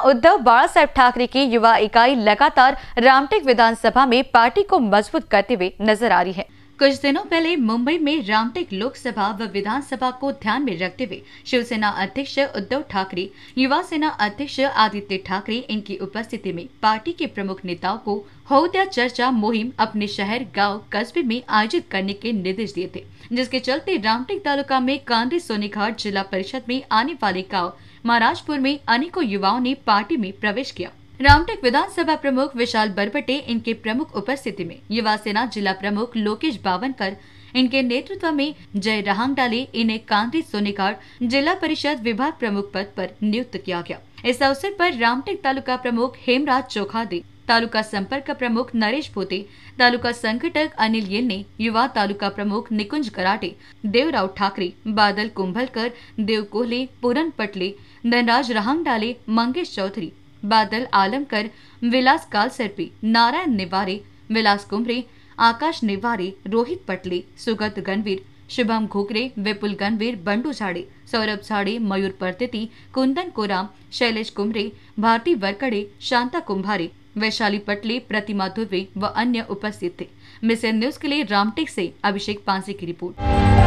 उद्धव बाला साहेब ठाकरे की युवा इकाई लगातार रामटेक विधानसभा में पार्टी को मजबूत करते हुए नजर आ रही है। कुछ दिनों पहले मुंबई में रामटेक लोकसभा व विधानसभा को ध्यान में रखते हुए शिवसेना अध्यक्ष उद्धव ठाकरे, युवा सेना अध्यक्ष आदित्य ठाकरे इनकी उपस्थिति में पार्टी के प्रमुख नेताओं को हो दिया चर्चा मुहिम अपने शहर, गांव, कस्बे में आयोजित करने के निर्देश दिए थे, जिसके चलते रामटेक तालुका में कांद्री सोनीघाट जिला परिषद में आने वाले गाँव महाराजपुर में अनेकों युवाओं ने पार्टी में प्रवेश किया। रामटेक विधानसभा प्रमुख विशाल बरबटे इनके प्रमुख उपस्थिति में युवा सेना जिला प्रमुख लोकेश बावनकर इनके नेतृत्व में जय रहांगडाले इन्हें कांद्री सोनीघाट जिला परिषद विभाग प्रमुख पद पर नियुक्त किया गया। इस अवसर पर रामटेक तालुका प्रमुख हेमराज चोखादे, तालुका संपर्क प्रमुख नरेश पोते, तालुका संगठक अनिल येलने, युवा तालुका प्रमुख निकुंज कराटे, देवराव ठाकरे, बादल कुंभलकर, देव कोहले, पूरन पटले, धनराज रहांगडाले, मंगेश चौधरी, बादल आलमकर, विलास कालसरपी, नारायण निवारे, विलास कुमरे, आकाश निवारे, रोहित पटले, सुगत गणवीर, शुभम घोगरे, विपुल गणवीर, बंडू झाड़े, सौरभ झाड़े, मयूर परतिति, कुंदन कोराम, शैलेश कुमरे, भारती वरकड़े, शांता कुंभारे, वैशाली पटले, प्रतिमा दुबे व अन्य उपस्थित थे। मिशन न्यूज के लिए रामटेक से अभिषेक पांसे की रिपोर्ट।